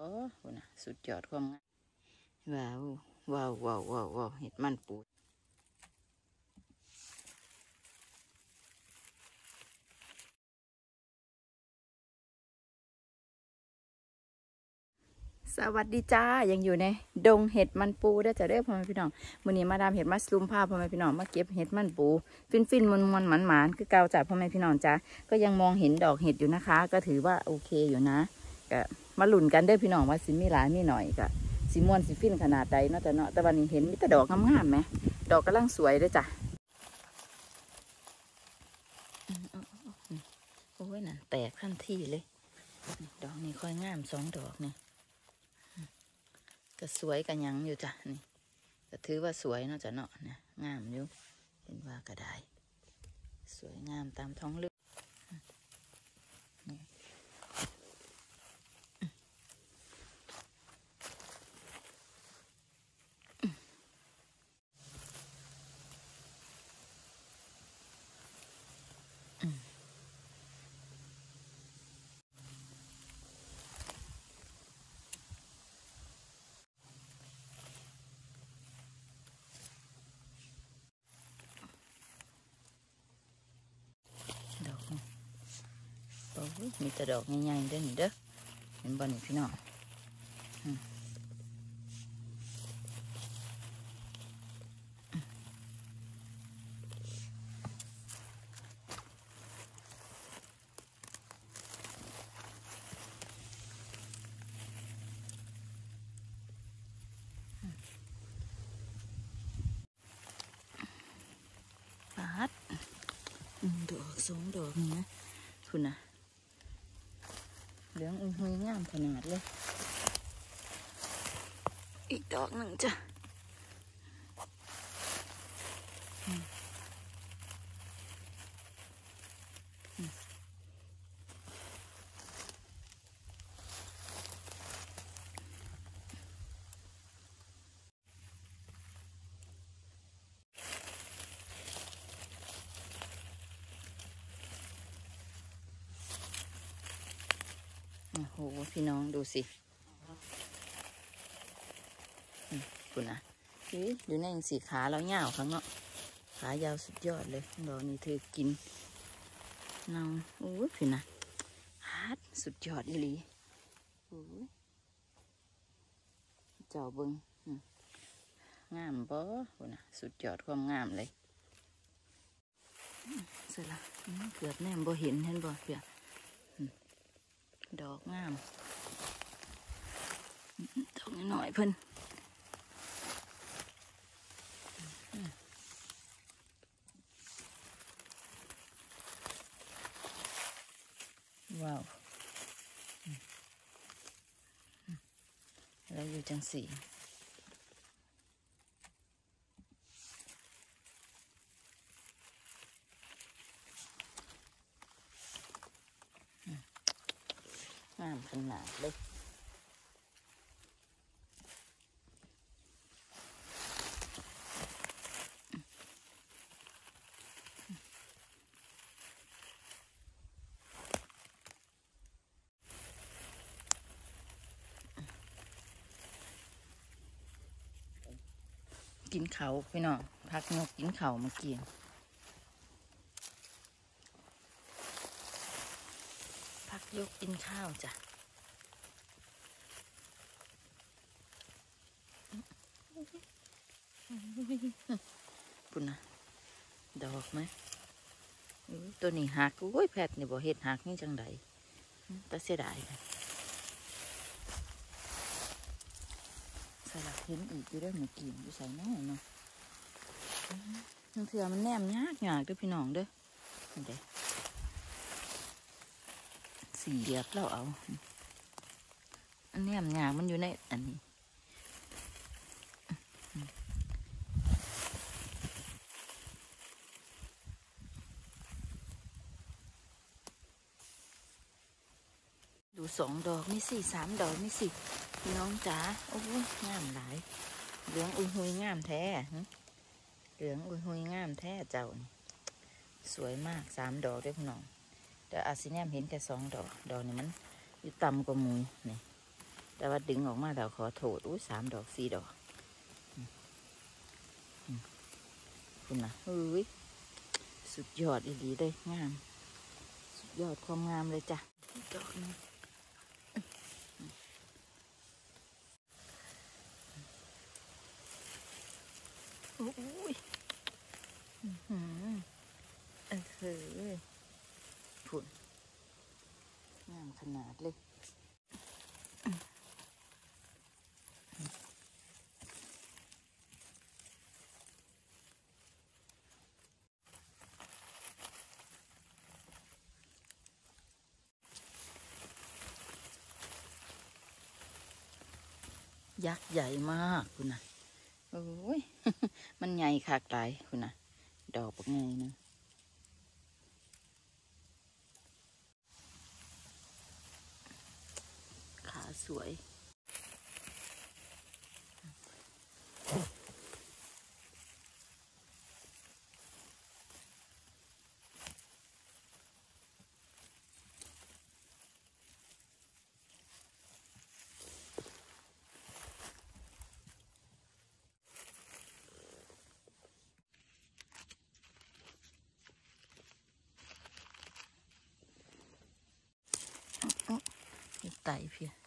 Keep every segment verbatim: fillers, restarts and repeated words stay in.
คุณนะสุดยอดความงามว้าวว้าวว้าวว้าวว้าวเห็ดมันปูสวัสดีจ้ายังอยู่ในดงเห็ดมันปูได้จะได้พ่อแม่พี่น้องมื้อนี้มาดามเห็ดมัสลูมผ้าพ่อแม่พี่น้องมาเก็บเห็ดมันปูฟินฟินมันมันหมันหมานคือเกาจากพ่อแม่พี่น้องจ้าก็ยังมองเห็นดอกเห็ดอยู่นะคะก็ถือว่าโอเคอยู่นะก็มาหลุ่นกันได้พี่น้องว่าสิมีหลายมีหน่อยก็สิม่วนสิฟินขนาดใดเนาะแต่เนาะแต่วันนี้เห็นมีแต่ดอกงามๆไหมดอกกำลังสวยด้วยจ้ะโอ้ยน่ะแตกทันทีเลยดอกนี้ค่อยงามสองดอกเนี่ยก็สวยกันยังอยู่จ้ะนี่ก็ถือว่าสวยเนาะจ้ะเนาะนะงามอยู่เห็นว่าก็ได้สวยงามตามท้องเรื่องมีแต่ดอกใหญ่ๆเด้อนี่เด้อเห็นบ่นี่พี่น้องปัดดอกสองดอกนี่นะคุณนะเหลืองอุ้ยหุยงามขนาดเลยอีกดอกหนึ่งจ้ะโอ้โหพี่น้องดูสิคุณนะอยู่ในสีขาแล้วยาวข้างเนาะขายาวสุดยอดเลยดอกนี้เธอกินเนาโอ้ยพี่นะฮาร์ดสุดยอดอีหลีโอ้ยเจ้าเบิ้งงามบ่คุณนะสุดยอดความงามเลยเสร็จละเกือบแนมบ่เห็นเห็นบ่เพื่อดอกงามดอกหน่อยเพิ่นว้าวแล้วอยู่จังสีงามขนาดเลยกินเขาพี่น้องพักนกกินเขามากินพักยกกินข้าวจ้ะปุ่นนะดอกไหมตัวนี้หักโอ้ยแพทย์นี่บ่เห็ดหักนี่จังใดแต่เสียดายสลับเห็นอีกอยู่ได้เหมือนกินอยู่ใส่น้อยเนาะทั้งเถื่อมันแนมยากยากด้วยพี่น้องเด้อเด้สีเหลียบเราเอาอันแนมยากมันอยู่ในอันนี้ดูสองดอกนี่สิสามดอกนี่สิพี่น้องจ๋าโอ้ยงามหลายเหลืองอุ้ยหุยงามแท้เหลืองอุ้ยหุยงามแท้เจ้าสวยมากสามดอกด้วยพี่น้องแต่อาซิเนียมเห็นแค่สองดอกดอกนี่มันอยู่ต่ำกว่าหมูนี่แต่ว่าดึงออกมาแล้วขอโทษอุ้ยสามดอกสี่ดอกคุณนะเฮ้ยสุดยอดดีๆเลยงามสุดยอดความงามเลยจ้ะดอกนึงโอ้ยเออเฮ้ยผุนงามขนาดเลยยักษ์ใหญ่มากคุณนะโอ้ย มันใหญ่ขากหลายคุณนะดอกเป็นไงนะขาสวยไต่เพีย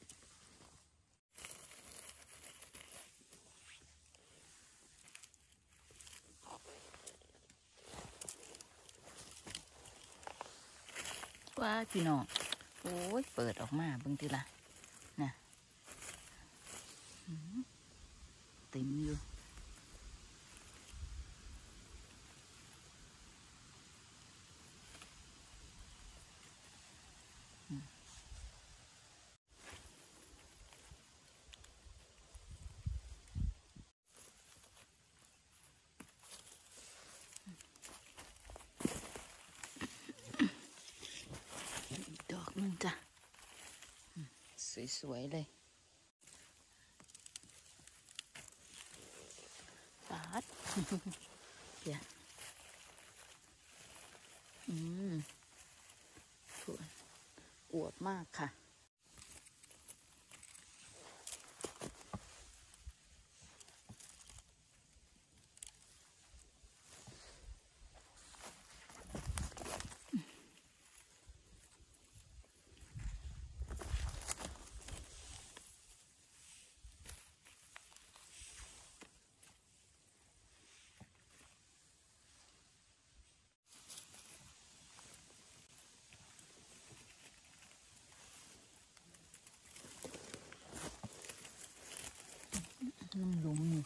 ว่าพี่น้องโอ้ยเปิดออกมาเบิ่งทีละนะเต็มอยู่ดอกนึงจ้ะสวยๆเลยปาดเดี๋ยวอืมสวยอวบมากค่ะน้ำหลุมนี่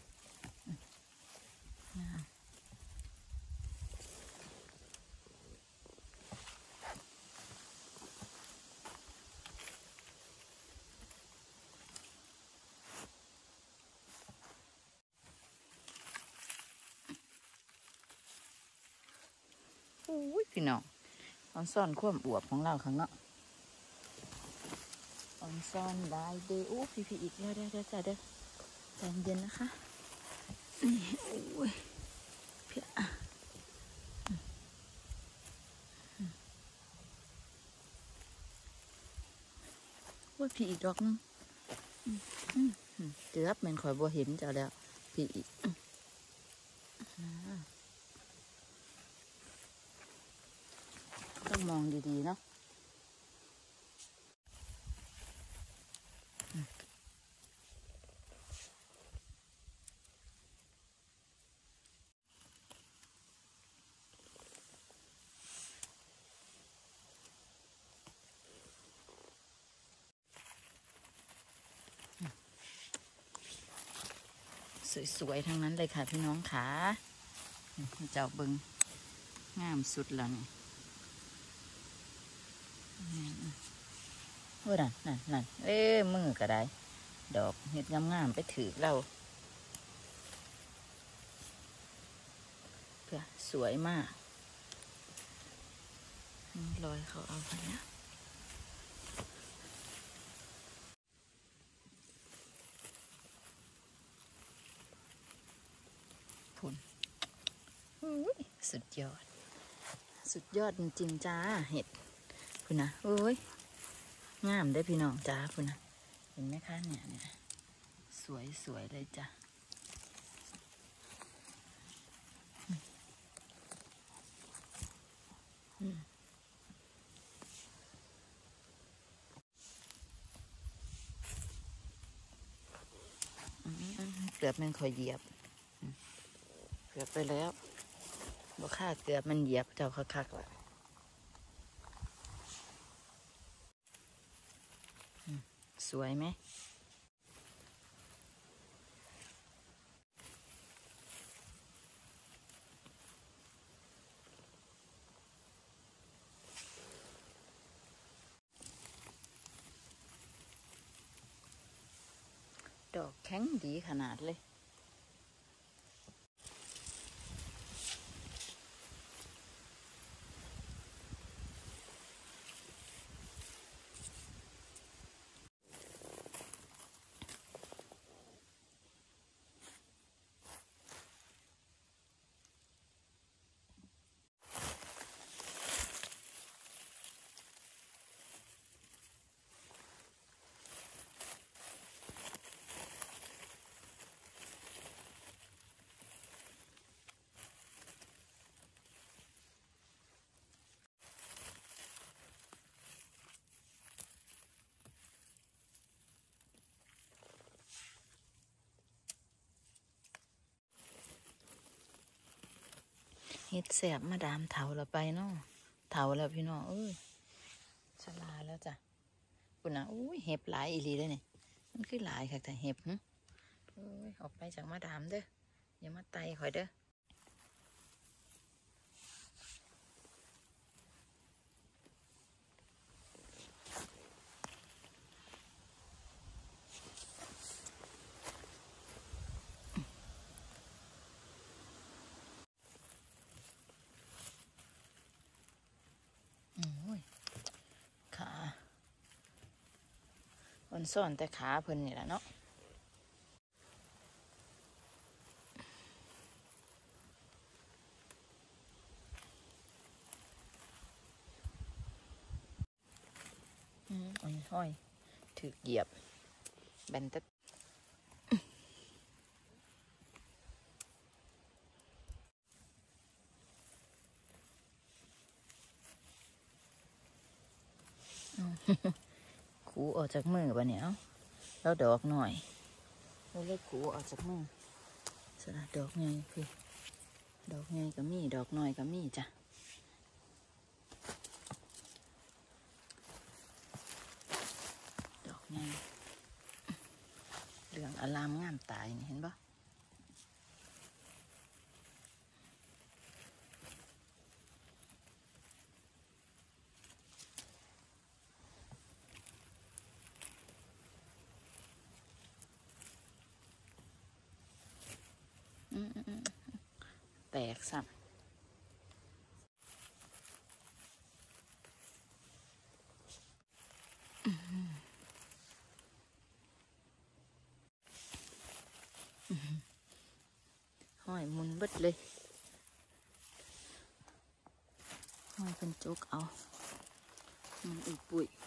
โอ้ยพี่น้องออนซ่อนความอวบของเราข้างเนาะออนซ่อนได้เด้อโอ้พี่พี่อีกเด้อเด้อเด้อจ้าเด้อใจเย็นนะคะนี่โอ้ยเพียว่าพี่อีกดอกนึงเกือบมันคอยบัวเห็นเจ้าแล้วพี่อีกต้องมองดีๆเนาะสวยๆทั้งนั้นเลยค่ะพี่น้องขาเจ้าเบิงงามสุดแล้วนี่ว่านั่นนั่นนั่นเอ้มือก็ได้ดอกเห็ดงามๆไปถือเราเพื่อสวยมากลอยเขาเอาไปนะผลสุดยอดสุดยอดจริงๆจ้าเห็ดคุณนะโอ้ยงามได้พี่น้องจ้าคุณนะเห็นไหมคะเนี่ยเนี่ยสวยสวยเลยจ้ะเกือบมันคอยเหยียบเกือบไปแล้วบ่ค่าเกือบมันเหยียบเจ้าคักๆละสวยไหมดอกแข็งดีขนาดเลยเฮ็ดแสบมาดามเถาละไปเนาะเถาแล้วพี่น้องเอ้ยชราแล้วจ้ะคุณนะอุ้ยเห็บหลายอีหลีเลยเนี่ยมันคือหลายค่ะแต่เห็บหึโอ้ยออกไปจากมาดามเด้ออย่ามาไตข่อยเด้อขาอ่อนซ่อนแต่ขาเพิ่นนี่แหละเนาะอืมอ่อนห้อยถือเหยียบแบนตะขูออกจากมือปะเนี่ยแล้วดอกหน่อยเราเลือกขูออกจากมือสระดอกไงพี่ดอกไงก็มีดอกหน่อยก็มีจ้ะดอกไงเหลืองอลามงามตายนี่เห็นปะแตกสับห้อยมุนเบิดเลยห้อยเป็นจุกเอามันอุปุ๋ย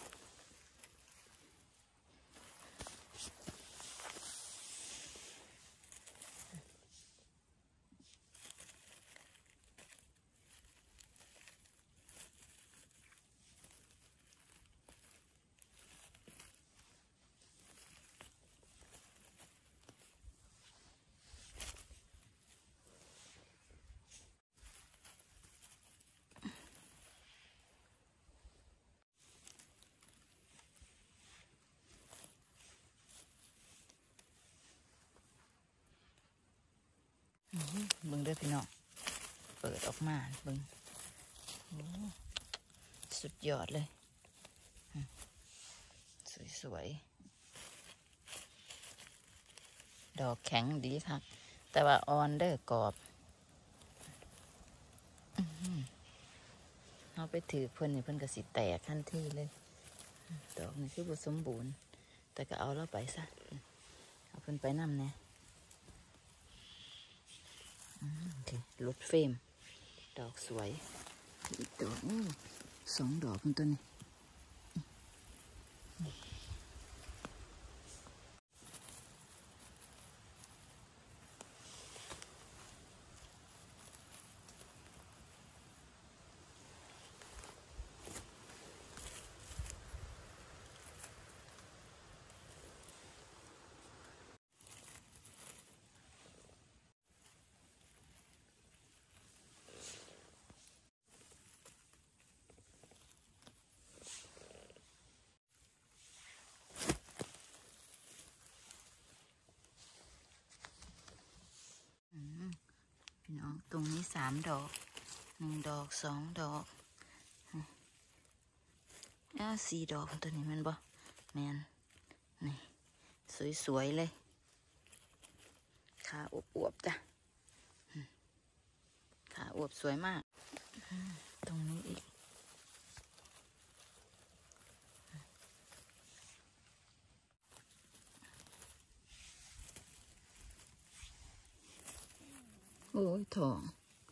เบิ่งเด้อพี่น้องเปิดออกมาเบิ่งสุดยอดเลยสวยๆดอกแข็งดีค่ะแต่ว่าอ่อนเด้อกรอบเอาไปถือเพิ่นนี่เพิ่นก็สิแตกทันทีเลยดอกนี่คือบ่สมบูรณ์แต่ก็เอาแล้วไปซะเอาเพิ่นไปนำเนี่ยรถเฟรมดอกสวยอีกดอกสองดอกมันตัวนี้สามดอกหนึ่งดอกสองดอกอ้าวสี่ดอกตัวนี้มันบ่แมนนี่สวยๆเลยขาอวบๆจ้ะขาอวบสวยมากตรงนี้อีกโอ้ยทอง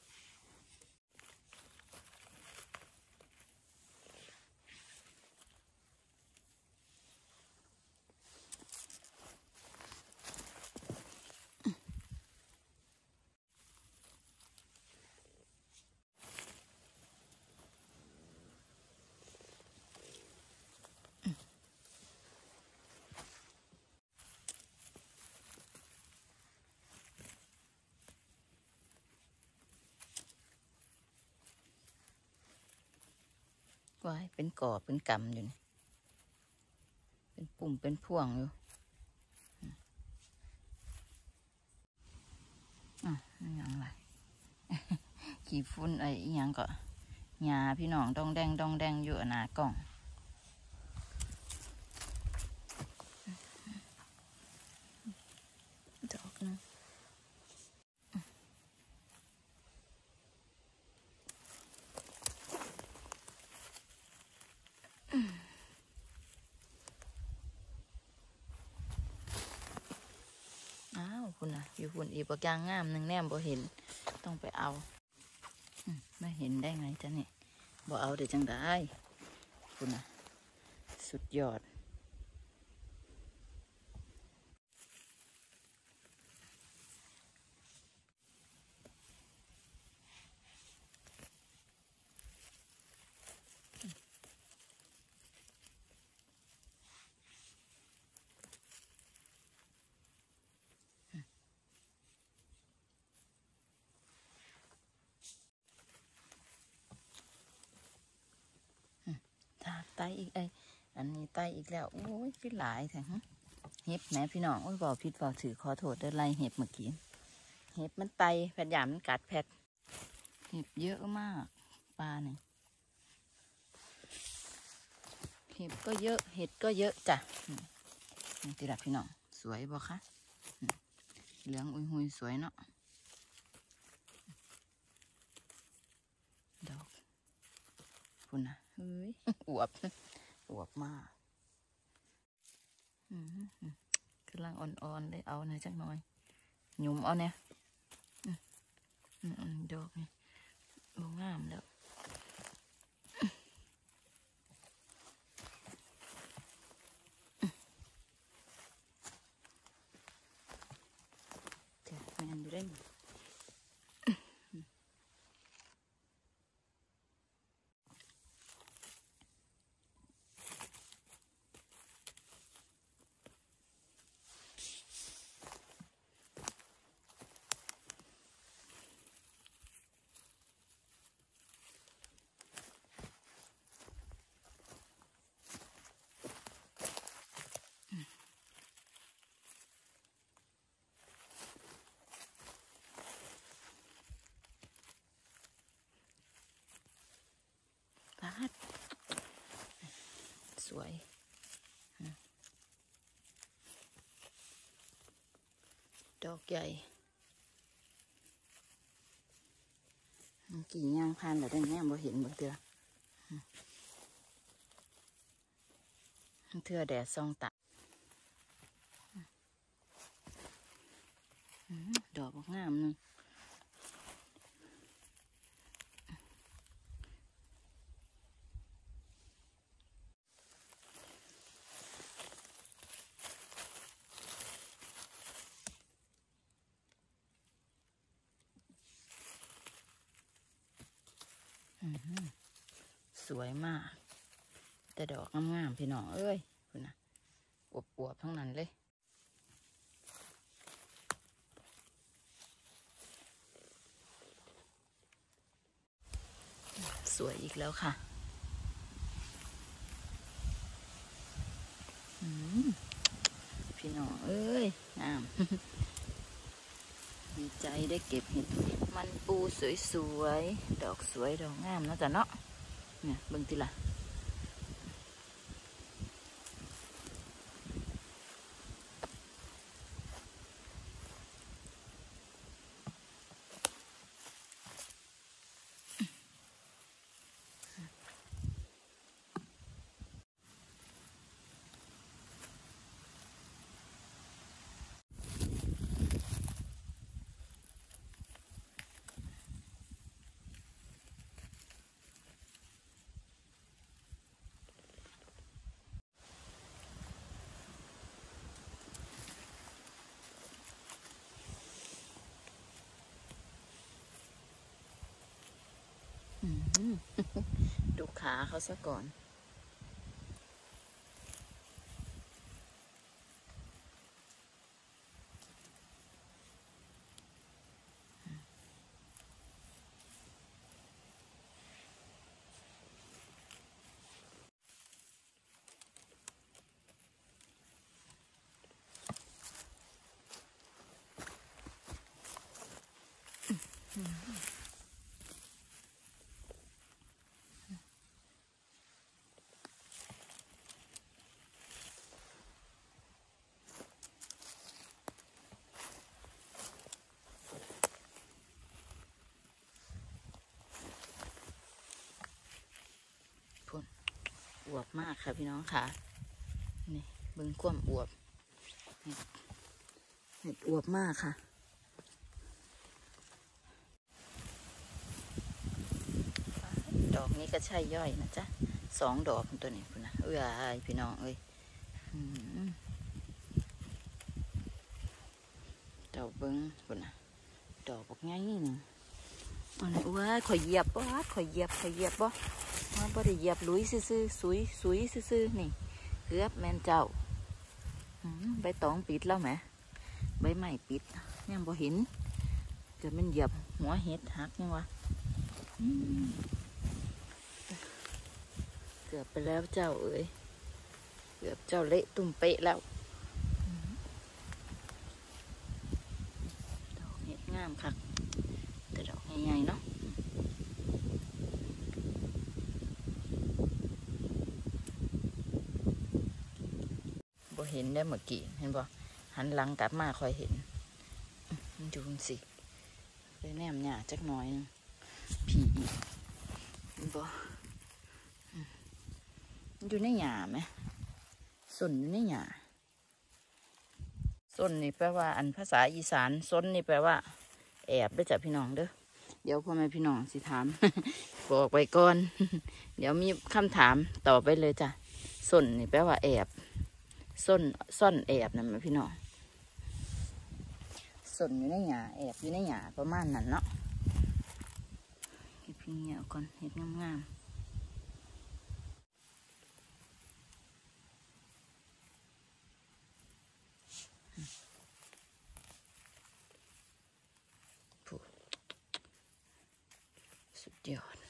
วายเป็นก่อเป็นกำอยู่นี่เป็นปุ่มเป็นพ่วงอยู่อ่ะนี่ยังไร ขี่ฟุ้นไอ้ยังก็หญ้าพี่น้องดองแดงดองแดงอยู่หน้ากล่องดอกนึงอ้าวคุณน่ะอยู่คุณอีกปากยางงามหนึ่งแนมบ่เห็นต้องไปเอาไม่เห็นได้ไงจ๊ะนี่บ่เอาเดี๋ยวจังได้คุณน่ะสุดยอดไตอีกไออันนี้ไตอีกแล้วโอ้ยคือหลายแท้ฮะเห็บแม่พี่น้องโอ้ยบอกผิดบอกถือขอโทษเดินไล่เห็บเมื่อกี้เห็บมันไตแผดหยามมันกัดแผดเห็บเยอะมากปลาเนี่ยเห็บก็เยอะเห็ดก็เยอะจ้ะนี่ติดพี่น้องสวยบ่คะเหลืองอุ้ยหุยสวยเนาะดอกคุณนะเฮ้ยอวบอวบมากกำลังอ่อนๆเลยเอาหน่อยจักหน่อยหยุ่มเอาเนี่ยดอกนี่บงามแล้วเดี๋ยวแมนอยู่ได้พัดสวยดอกใหญ่กี่ย่างพันแต่ได้แม่บ่เห็นบ่เตือเทือแดดซองตาดอกงามนึงสวยมากแต่ดอกงามๆพี่น้องเอ้ยคุณนะอวบๆทั้งนั้นเลยสวยอีกแล้วค่ะพี่น้องเอ้ยงามดีใจได้เก็บเห็ดมันปูสวยๆดอกสวยดอกงามนะจ๊ะเนาะเนี่ยเบิ่งทีละดูขาเขาซะก่อนอวบมากค่ะพี่น้องค่ะนี่เบิ่งความอวบเห็ดอวบมากค่ะดอกนี้ก็ใช่ย่อยนะจ๊ะสองดอกตัวนี้คุณนะเอ้ยพี่น้องเอ้ยดอกเบิ้งคุณนะดอกบอกง่ายนี่หนึ่งอันนี้ว้าข่อยเหยียบบ่ข่อยเหยียบข่อยเหยียบบ่ว่าบ่ได้เหยียบลุยซื่อๆสุยสุยซื่อๆนี่เกือบแมนเจ้าใบตองปิดแล้วไหมใบไม้ปิดยังบ่เห็นเกิดมันเหยียบหัวเห็ดหักยังวะเกือบไปแล้วเจ้าเอ้ยเกือบเจ้าเละตุ่มเป๊ะแล้วดอกเห็ดงามค่ะแต่ดอกใหญ่ๆเนาะบ่เห็นได้เมื่อกี้เห็นบ่หันหลังกลับมาคอยเห็นดูสิเลยแนมหยาจักหน่อยนึงผีอีกเห็นบ่อยู่ในหยาไหมส้นอยู่ในหยาส้นนี่แปลว่าอันภาษาอีสานส้นนี่แปลว่าแอบด้วยจ้ะพี่น้องเด้อเดี๋ยวพ่อแม่พี่น้องสิถาม บอกไปก่อน เดี๋ยวมีคำถามต่อไปเลยจ้ะส้นนี่แปลว่าแอบส้นซ่อนแอบนะแม่พี่น้องส้นอยู่ในหยาแอบอยู่ในหยาประมาณนั้นเนาะเก็บพี่เงี้ยก่อนเห็ดงามสุดยอด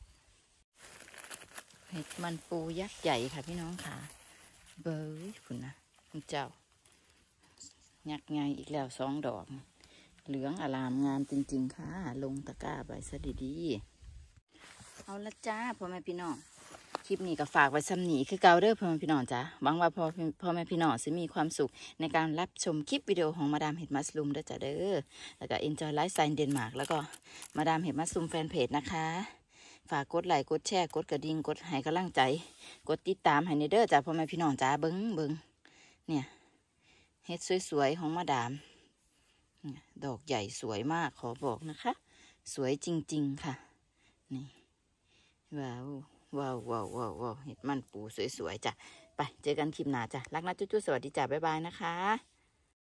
เห็ดมันปูยักษ์ใหญ่ค่ะพี่น้องค่ะเบยคุณนะคุณเจ้ายักษ์ใหญ่อีกแล้วสองดอกเหลืองอลามงามจริงๆค่ะลงตะกร้าใบสะดีๆเอาละจ้าพ่อแม่พี่น้องคลิปนี้ก็ฝากไว้ซ้ำหนีคือเกาเด้อพ่อแม่พี่น้องจ้าหวังว่าพ่อพ่อแม่พี่น้องจะมีความสุขในการรับชมคลิปวิดีโอของมาดามเห็ดมัสลูมเด้อจ้าเด้อแล้วก็ Enjoy Lifestyle Denmark แล้วก็มาดามเห็ดมัสลูมแฟนเพจนะคะฝากกดไลค์กดแชร์กดกระดิ่งกดให้กำลังใจกดติดตามให้เด้อจ้าพ่อแม่พี่น้องจ้าเบิ้งเบิ้งเนี่ยเห็ดสวยๆของมาดามดอกใหญ่สวยมากขอบอกนะคะสวยจริงๆค่ะนี่ว้าวว้าวว้าวว้าวว้าวเห็ดมันปูสวยๆจ้ะไปเจอกันคลิปหน้าจ้ะรักนะจุ๊จุ๊สวัสดีจ้ะบ๊ายบายนะคะ